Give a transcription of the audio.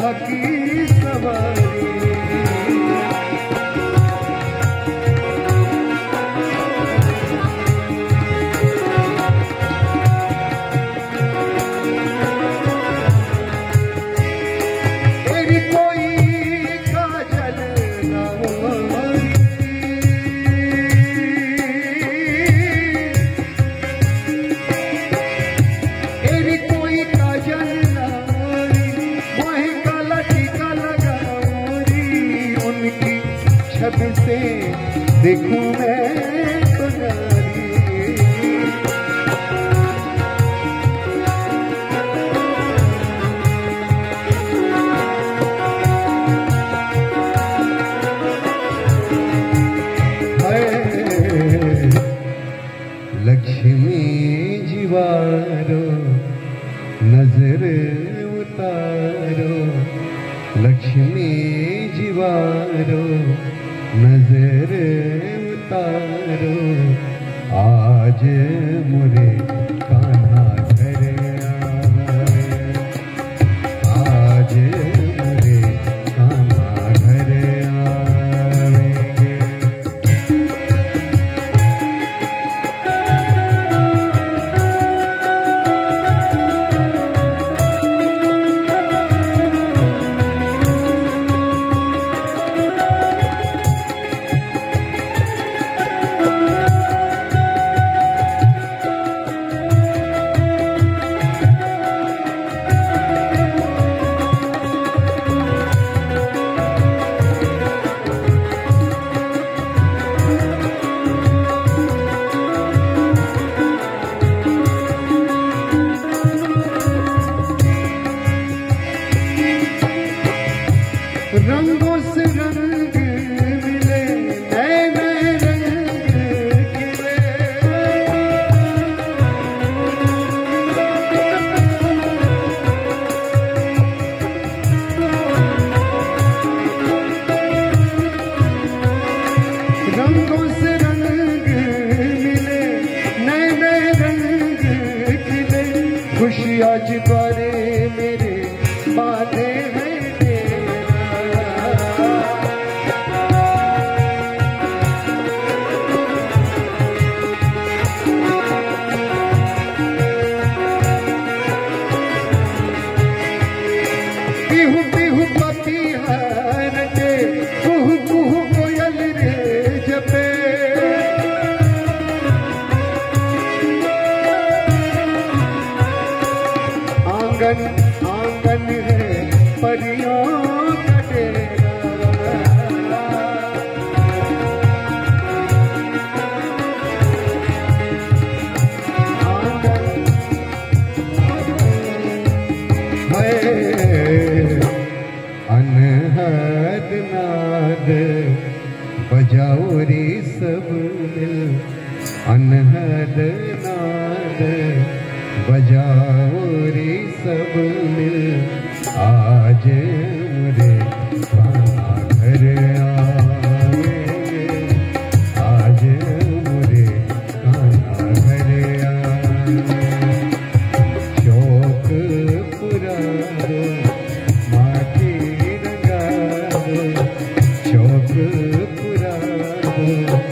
राह की सवारी। तेरी कोई काजल ना होरी, तेरी कोई काजल ना होरी, वही काला टीका लगा मोरी। उनकी छवि से देखूं मैं तो नारी। लक्ष्मी जीवारो नजर उतारो, लक्ष्मी जीवारो नजर उतारो। आज मुरे कान्हा घर आए, आज मुरे कान्हा घर आएंगे। रंगों से रंग मिले, नए नए रंग खिले। रंगों से रंग मिले, नए नए रंग खिले। खुशी आज द्वारे मेरे बाधे हैं। बिहू बिहू पपीहर के कुहू कुहू कोयल रे जपे। आंगन आंगन है परियों का डेरा। आंगन अनहद नाद बजाओ रे सब मिल, अनहद नाद बजाओ रे सब मिल। आज मुरे कान्हा घर आए, आज मुरे कान्हा घर आए। शौक पुरा दो माटी रंगा दो, शौक पुरा दो